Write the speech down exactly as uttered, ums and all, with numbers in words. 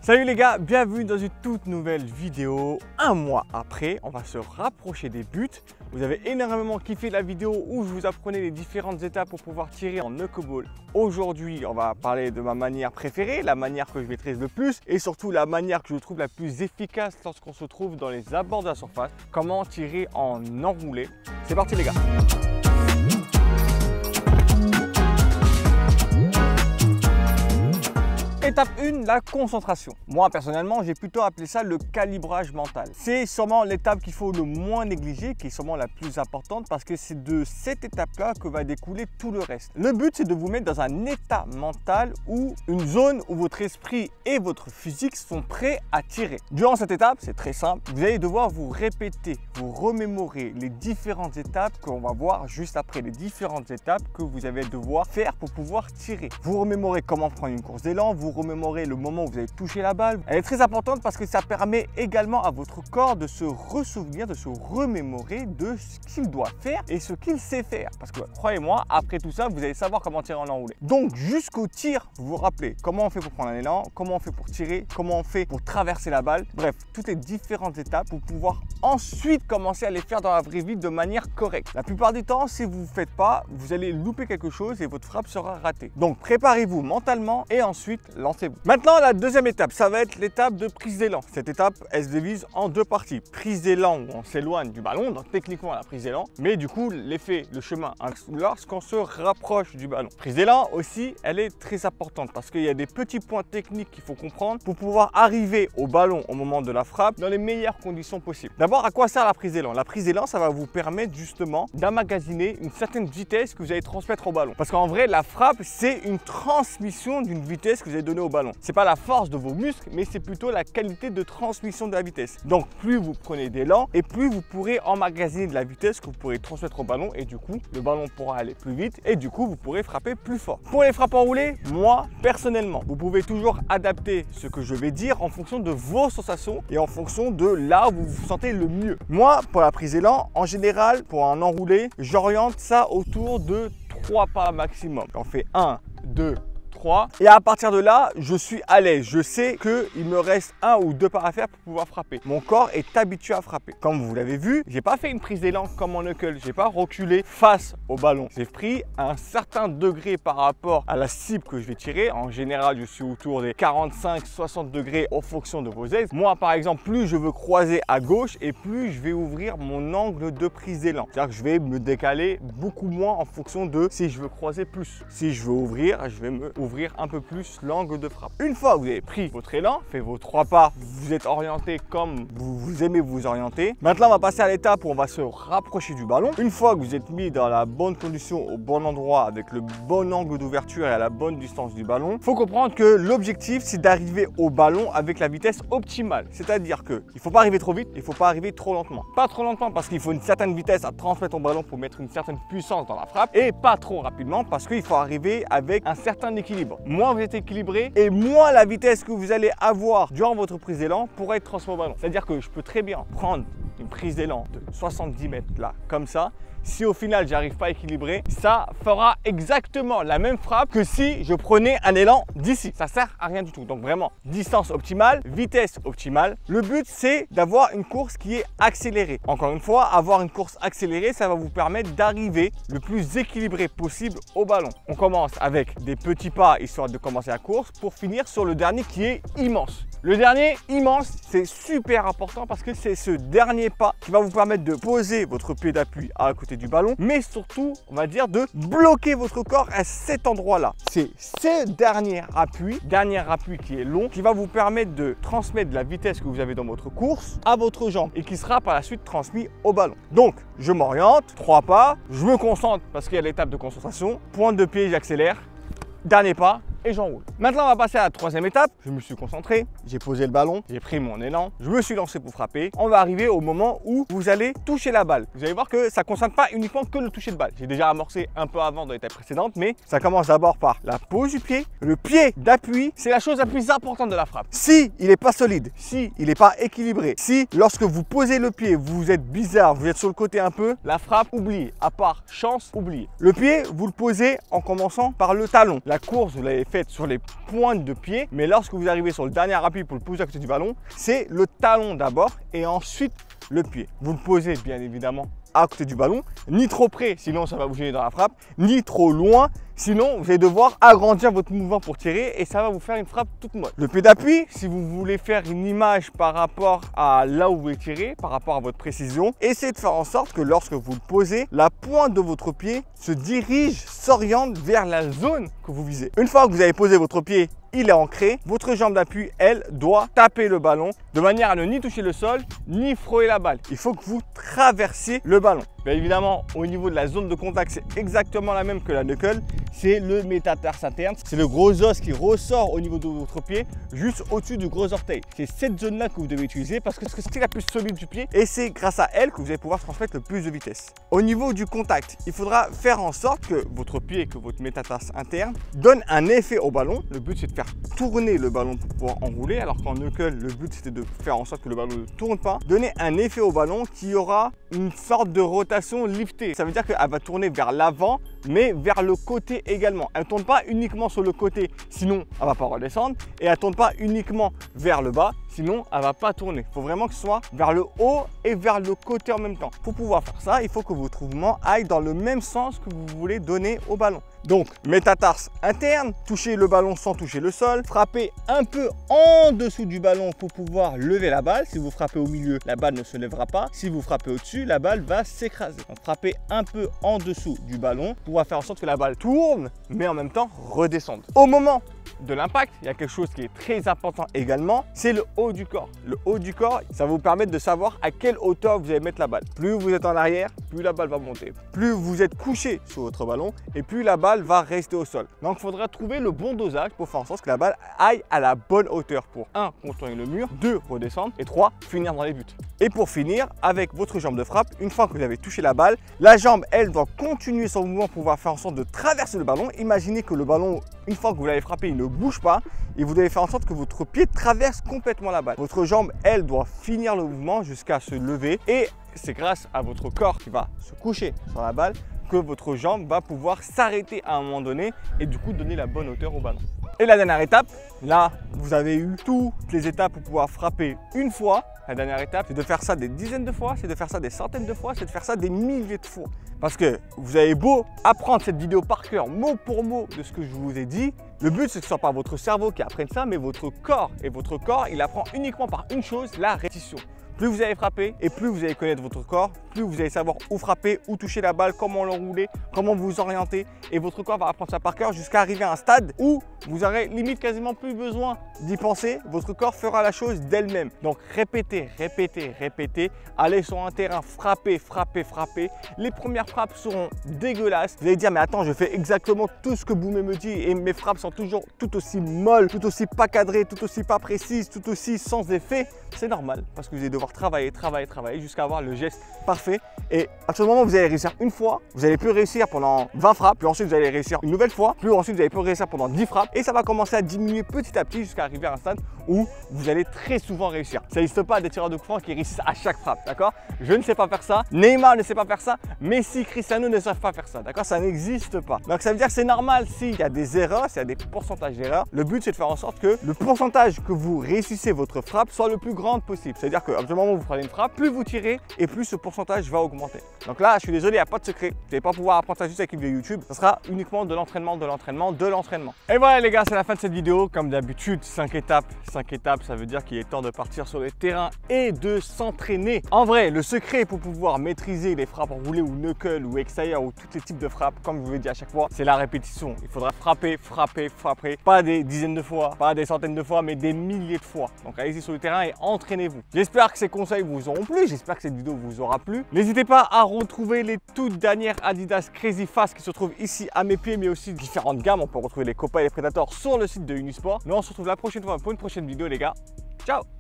Salut les gars, bienvenue dans une toute nouvelle vidéo. Un mois après, on va se rapprocher des buts. Vous avez énormément kiffé la vidéo où je vous apprenais les différentes étapes pour pouvoir tirer en knuckleball. Aujourd'hui, on va parler de ma manière préférée, la manière que je maîtrise le plus et surtout la manière que je trouve la plus efficace lorsqu'on se trouve dans les abords de la surface. Comment tirer en enroulé. C'est parti les gars. Étape un, la concentration. Moi personnellement, j'ai plutôt appelé ça le calibrage mental. C'est sûrement l'étape qu'il faut le moins négliger, qui est sûrement la plus importante parce que c'est de cette étape-là que va découler tout le reste. Le but, c'est de vous mettre dans un état mental ou une zone où votre esprit et votre physique sont prêts à tirer. Durant cette étape, c'est très simple, vous allez devoir vous répéter, vous remémorer les différentes étapes qu'on va voir juste après, les différentes étapes que vous allez devoir faire pour pouvoir tirer. Vous remémorez comment prendre une course d'élan, vous remémorer le moment où vous avez touché la balle. Elle est très importante parce que ça permet également à votre corps de se ressouvenir, de se remémorer de ce qu'il doit faire et ce qu'il sait faire. Parce que croyez-moi, après tout ça, vous allez savoir comment tirer en enroulé. Donc jusqu'au tir, vous vous rappelez comment on fait pour prendre un élan, comment on fait pour tirer, comment on fait pour traverser la balle. Bref, toutes les différentes étapes pour pouvoir ensuite commencer à les faire dans la vraie vie de manière correcte. La plupart du temps, si vous ne faites pas, vous allez louper quelque chose et votre frappe sera ratée. Donc préparez-vous mentalement et ensuite lancez-vous. Maintenant, la deuxième étape, ça va être l'étape de prise d'élan. Cette étape, elle se divise en deux parties. Prise d'élan où on s'éloigne du ballon, donc techniquement la prise d'élan, mais du coup, l'effet, le chemin, lorsqu'on se rapproche du ballon. Prise d'élan aussi, elle est très importante parce qu'il y a des petits points techniques qu'il faut comprendre pour pouvoir arriver au ballon au moment de la frappe dans les meilleures conditions possibles. D'abord, à quoi sert la prise d'élan? La prise d'élan, ça va vous permettre justement d'emmagasiner une certaine vitesse que vous allez transmettre au ballon. Parce qu'en vrai, la frappe, c'est une transmission d'une vitesse que vous allez donner au ballon. C'est pas la force de vos muscles, mais c'est plutôt la qualité de transmission de la vitesse. Donc plus vous prenez d'élan et plus vous pourrez emmagasiner de la vitesse que vous pourrez transmettre au ballon et du coup le ballon pourra aller plus vite et du coup vous pourrez frapper plus fort. Pour les frappes enroulées, moi personnellement, vous pouvez toujours adapter ce que je vais dire en fonction de vos sensations et en fonction de là où vous vous sentez le mieux. Moi, pour la prise d'élan, en général, pour un enroulé, j'oriente ça autour de trois pas maximum. J'en fais un, deux, trois. Et à partir de là, je suis à l'aise. Je sais qu'il me reste un ou deux pas à faire pour pouvoir frapper. Mon corps est habitué à frapper. Comme vous l'avez vu, j'ai pas fait une prise d'élan comme en knuckle. J'ai pas reculé face au ballon. J'ai pris un certain degré par rapport à la cible que je vais tirer. En général, je suis autour des quarante-cinq à soixante degrés en fonction de vos aises. Moi, par exemple, plus je veux croiser à gauche et plus je vais ouvrir mon angle de prise d'élan. C'est-à-dire que je vais me décaler beaucoup moins en fonction de si je veux croiser plus. Si je veux ouvrir, je vais me ouvrir ouvrir un peu plus l'angle de frappe. Une fois que vous avez pris votre élan, fait vos trois pas, vous êtes orienté comme vous, vous aimez vous orienter. Maintenant, on va passer à l'étape où on va se rapprocher du ballon. Une fois que vous êtes mis dans la bonne condition, au bon endroit, avec le bon angle d'ouverture et à la bonne distance du ballon, il faut comprendre que l'objectif, c'est d'arriver au ballon avec la vitesse optimale. C'est-à-dire qu'il ne faut pas arriver trop vite, il ne faut pas arriver trop lentement. Pas trop lentement parce qu'il faut une certaine vitesse à transmettre au ballon pour mettre une certaine puissance dans la frappe et pas trop rapidement parce qu'il faut arriver avec un certain équilibre. Moins vous êtes équilibré et moins la vitesse que vous allez avoir durant votre prise d'élan pourra être transmise au ballon. C'est-à-dire que je peux très bien prendre une prise d'élan de soixante-dix mètres là, comme ça. Si au final j'arrive pas à équilibrer, ça fera exactement la même frappe que si je prenais un élan d'ici. Ça sert à rien du tout. Donc vraiment, distance optimale, vitesse optimale. Le but, c'est d'avoir une course qui est accélérée. Encore une fois, avoir une course accélérée, ça va vous permettre d'arriver le plus équilibré possible au ballon. On commence avec des petits pas histoire de commencer la course pour finir sur le dernier qui est immense. Le dernier, immense, c'est super important parce que c'est ce dernier pas qui va vous permettre de poser votre pied d'appui à côté du ballon, mais surtout, on va dire, de bloquer votre corps à cet endroit-là. C'est ce dernier appui, dernier appui qui est long, qui va vous permettre de transmettre de la vitesse que vous avez dans votre course à votre jambe et qui sera par la suite transmis au ballon. Donc, je m'oriente, trois pas, je me concentre parce qu'il y a l'étape de concentration, pointe de pied, j'accélère, dernier pas, et j'enroule. Maintenant, on va passer à la troisième étape. Je me suis concentré, j'ai posé le ballon, j'ai pris mon élan, je me suis lancé pour frapper. On va arriver au moment où vous allez toucher la balle. Vous allez voir que ça ne concerne pas uniquement que le toucher de balle. J'ai déjà amorcé un peu avant dans l'étape précédente, mais ça commence d'abord par la pose du pied. Le pied d'appui, c'est la chose la plus importante de la frappe. Si il n'est pas solide, si il n'est pas équilibré, si lorsque vous posez le pied, vous êtes bizarre, vous êtes sur le côté un peu, la frappe, oubliez. À part chance, oubliez. Le pied, vous le posez en commençant par le talon. La course, vous l'avez est faite sur les pointes de pied, mais lorsque vous arrivez sur le dernier appui pour le poser à côté du ballon, c'est le talon d'abord et ensuite le pied. Vous le posez bien évidemment à côté du ballon, ni trop près, sinon ça va vous gêner dans la frappe, ni trop loin, sinon vous allez devoir agrandir votre mouvement pour tirer et ça va vous faire une frappe toute molle. Le pied d'appui, si vous voulez faire une image par rapport à là où vous voulez tirer, par rapport à votre précision, essayez de faire en sorte que lorsque vous le posez, la pointe de votre pied se dirige, s'oriente vers la zone que vous visez. Une fois que vous avez posé votre pied, il est ancré, votre jambe d'appui, elle, doit taper le ballon de manière à ne ni toucher le sol, ni frôler la balle. Il faut que vous traversiez le ballon. Bien évidemment, au niveau de la zone de contact, c'est exactement la même que la knuckle. C'est le métatarse interne. C'est le gros os qui ressort au niveau de votre pied, juste au-dessus du gros orteil. C'est cette zone-là que vous devez utiliser parce que c'est la plus solide du pied et c'est grâce à elle que vous allez pouvoir transmettre le plus de vitesse. Au niveau du contact, il faudra faire en sorte que votre pied, que votre métatarse interne, donne un effet au ballon. Le but, c'est de faire tourner le ballon pour pouvoir enrouler, alors qu'en knuckle, le but, c'était de faire en sorte que le ballon ne tourne pas. Donner un effet au ballon qui aura une sorte de rotation liftée. Ça veut dire qu'elle va tourner vers l'avant, mais vers le côté également. Elle ne tourne pas uniquement sur le côté, sinon elle ne va pas redescendre. Et elle ne tourne pas uniquement vers le bas, sinon elle ne va pas tourner. Il faut vraiment que ce soit vers le haut et vers le côté en même temps. Pour pouvoir faire ça, il faut que votre mouvement aille dans le même sens que vous voulez donner au ballon. Donc, métatarse interne, toucher le ballon sans toucher le sol, frapper un peu en dessous du ballon pour pouvoir lever la balle. Si vous frappez au milieu, la balle ne se lèvera pas. Si vous frappez au-dessus, la balle va s'écraser. Donc, frapper un peu en dessous du ballon pour pouvoir faire en sorte que la balle tourne, mais en même temps redescende. Au moment de l'impact, il y a quelque chose qui est très important également, c'est le haut du corps. Le haut du corps, ça va vous permettre de savoir à quelle hauteur vous allez mettre la balle. Plus vous êtes en arrière, plus la balle va monter. Plus vous êtes couché sur votre ballon et plus la balle va rester au sol. Donc il faudra trouver le bon dosage pour faire en sorte que la balle aille à la bonne hauteur pour un contourner le mur, deux redescendre et trois finir dans les buts. Et pour finir, avec votre jambe de frappe, une fois que vous avez touché la balle, la jambe, elle, doit continuer son mouvement pour pouvoir faire en sorte de traverser le ballon. Imaginez que le ballon, une fois que vous l'avez frappé, il ne bouge pas et vous devez faire en sorte que votre pied traverse complètement la balle. Votre jambe, elle, doit finir le mouvement jusqu'à se lever et c'est grâce à votre corps qui va se coucher sur la balle que votre jambe va pouvoir s'arrêter à un moment donné et du coup donner la bonne hauteur au ballon. Et la dernière étape, là, vous avez eu toutes les étapes pour pouvoir frapper une fois. La dernière étape, c'est de faire ça des dizaines de fois, c'est de faire ça des centaines de fois, c'est de faire ça des milliers de fois. Parce que vous avez beau apprendre cette vidéo par cœur, mot pour mot de ce que je vous ai dit, le but c'est que ce ne soit pas votre cerveau qui apprenne ça, mais votre corps. Et votre corps, il apprend uniquement par une chose, la répétition. Plus vous allez frapper et plus vous allez connaître votre corps, plus vous allez savoir où frapper, où toucher la balle, comment l'enrouler, comment vous orienter. Et votre corps va apprendre ça par cœur jusqu'à arriver à un stade où vous aurez limite quasiment plus besoin d'y penser. Votre corps fera la chose d'elle-même. Donc répétez, répétez, répétez. Allez sur un terrain, frappez, frappez, frappez. Les premières frappes seront dégueulasses. Vous allez dire mais attends, je fais exactement tout ce que Boumé me dit et mes frappes sont toujours tout aussi molles, tout aussi pas cadrées, tout aussi pas précises, tout aussi sans effet. C'est normal parce que vous allez devoir travailler, travailler, travailler jusqu'à avoir le geste parfait. Et à ce moment, vous allez réussir une fois, vous allez plus réussir pendant vingt frappes, puis ensuite vous allez réussir une nouvelle fois, puis ensuite vous allez plus réussir pendant dix frappes et ça va commencer à diminuer petit à petit jusqu'à arriver à un stade où vous allez très souvent réussir. Ça n'existe pas des tireurs de coup franc qui réussissent à chaque frappe, d'accord? Je ne sais pas faire ça, Neymar ne sait pas faire ça, Messi, Cristiano ne savent pas faire ça, d'accord? Ça n'existe pas. Donc ça veut dire que c'est normal s'il y a des erreurs, s'il y a des pourcentages d'erreurs. Le but c'est de faire en sorte que le pourcentage que vous réussissez votre frappe soit le plus grand possible. C'est-à-dire qu'à partir du moment où vous prenez une frappe, plus vous tirez et plus ce pourcentage va augmenter. Donc là, je suis désolé, il n'y a pas de secret. Vous n'allez pas pouvoir apprendre ça juste avec une vidéo YouTube. Ça sera uniquement de l'entraînement, de l'entraînement, de l'entraînement. Et voilà les gars, c'est la fin de cette vidéo. Comme d'habitude, cinq étapes. cinq étapes, ça veut dire qu'il est temps de partir sur le terrain et de s'entraîner. En vrai, le secret pour pouvoir maîtriser les frappes enroulées ou knuckle ou extérieur ou tous les types de frappes, comme je vous l'ai dit à chaque fois, c'est la répétition. Il faudra frapper, frapper, frapper. Pas des dizaines de fois, pas des centaines de fois, mais des milliers de fois. Donc allez-y sur le terrain et entraînez-vous. J'espère que ces conseils vous auront plu. J'espère que cette vidéo vous aura plu. N'hésitez pas à retrouver les toutes dernières Adidas Crazy Fast qui se trouvent ici à mes pieds, mais aussi différentes gammes. On peut retrouver les Copa et les Predators sur le site de Unisport. Nous on se retrouve la prochaine fois pour une prochaine vidéo les gars. Ciao!